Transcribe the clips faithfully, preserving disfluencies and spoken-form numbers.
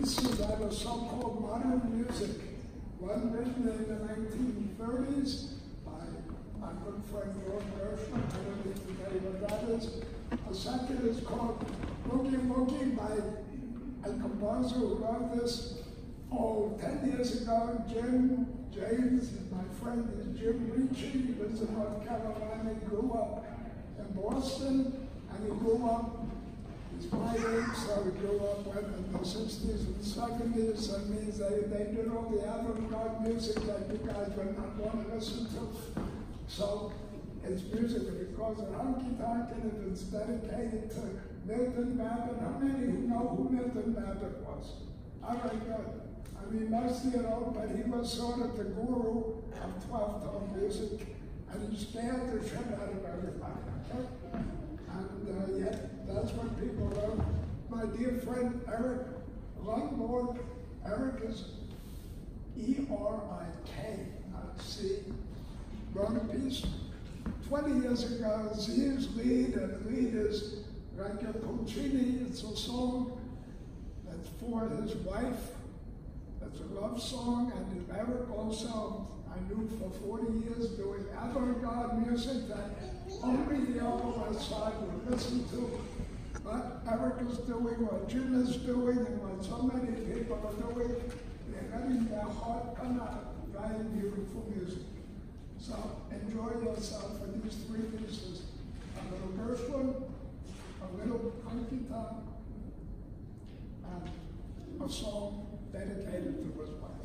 pieces that are so-called modern music. One written in the nineteen thirties by my good friend George Gershwin. I don't need to tell you what that is. A second is called Boogie Woogie by a composer who wrote this, oh, ten years ago. Jim James, my friend is Jim Ricci. He lives in North Carolina. He grew up in Boston, and he grew up, he's my age, so he grew up in the sixties and seventies. That means they, they did all the avant-garde music that you guys would not want to listen to. So it's music, if it calls it honky tonk, and if it's dedicated to Milton Babbitt. How many who know who Milton Babbitt was? All right, good. I mean, most of you know, but he was sort of the guru of twelve-tone music, and he scared the shit out of everybody. Okay? And uh, yet, that's what people love. My dear friend Eric Lundborg, Eric is E R I K, not C, wrote a piece twenty years ago. Z's lead, and lead is Rancho Puccini. It's a song that's for his wife. It's a love song, and Eric also, I knew for forty years, doing avant-garde music that only the Upper West Side would listen to. But Eric is doing what Jim is doing and what so many people are doing. They're letting their heart come out. Very beautiful music. So enjoy yourself for these three pieces. A little Gershwin, a little honky tonk, and a song dedicated to his wife.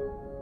you.